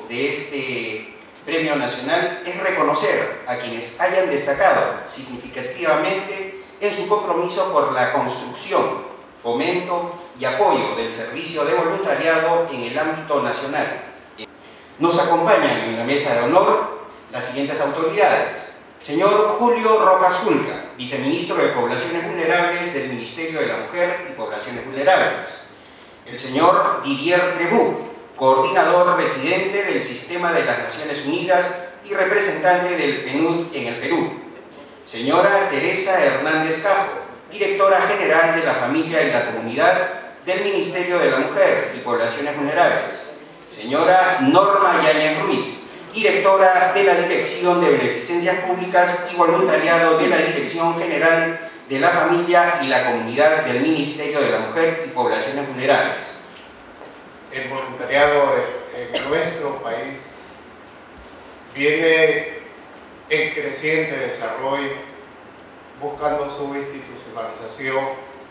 de este Premio Nacional es reconocer a quienes hayan destacado significativamente en su compromiso por la construcción, fomento y apoyo del servicio de voluntariado en el ámbito nacional. Nos acompañan en la mesa de honor las siguientes autoridades. Señor Julio Rojas Julca, Viceministro de Poblaciones Vulnerables del Ministerio de la Mujer y Poblaciones Vulnerables. El señor Didier Trebuch, Coordinador Residente del Sistema de las Naciones Unidas y representante del PNUD en el Perú. Señora Teresa Hernández Cajo, Directora General de la Familia y la Comunidad del Ministerio de la Mujer y Poblaciones Vulnerables. Señora Norma Yáñez Ruiz, Directora de la Dirección de Beneficencias Públicas y Voluntariado de la Dirección General de la Familia y la Comunidad del Ministerio de la Mujer y Poblaciones Vulnerables. El voluntariado en nuestro país viene en creciente desarrollo, buscando su institucionalización,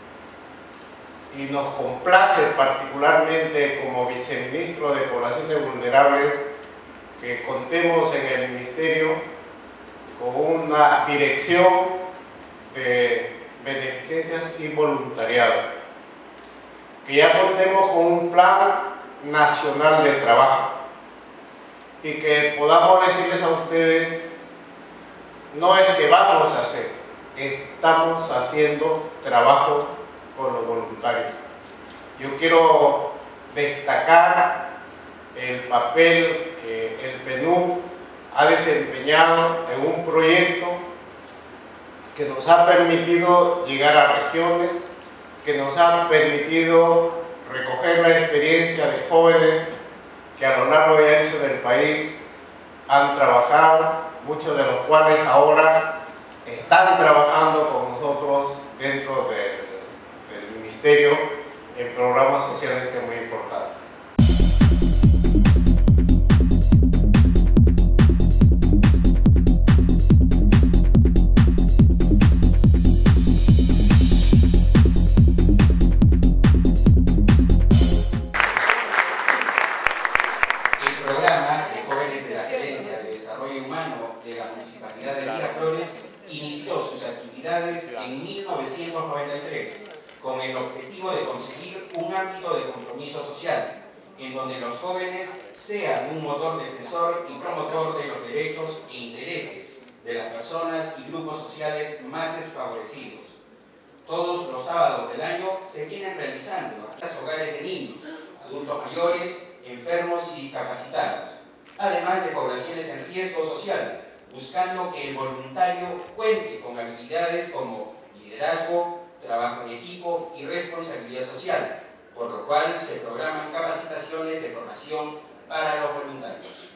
y nos complace particularmente como Viceministro de Poblaciones Vulnerables que contemos en el Ministerio con una dirección de beneficencias y voluntariado, que ya contemos con un plan nacional de trabajo y que podamos decirles a ustedes, no es que vamos a hacer, estamos haciendo trabajo con los voluntarios. Yo quiero destacar el papel que el PNUD ha desempeñado en un proyecto que nos ha permitido llegar a regiones, que nos ha permitido recoger la experiencia de jóvenes que a lo largo y ancho del país han trabajado, muchos de los cuales ahora están trabajando con nosotros dentro del Ministerio en programas socialmente muy importantes. De la Municipalidad de Miraflores inició sus actividades en 1993 con el objetivo de conseguir un ámbito de compromiso social en donde los jóvenes sean un motor defensor y promotor de los derechos e intereses de las personas y grupos sociales más desfavorecidos. Todos los sábados del año se vienen realizando actividades hogares de niños, adultos mayores, enfermos y discapacitados, además de poblaciones en riesgo social, buscando que el voluntario cuente con habilidades como liderazgo, trabajo en equipo y responsabilidad social, por lo cual se programan capacitaciones de formación para los voluntarios.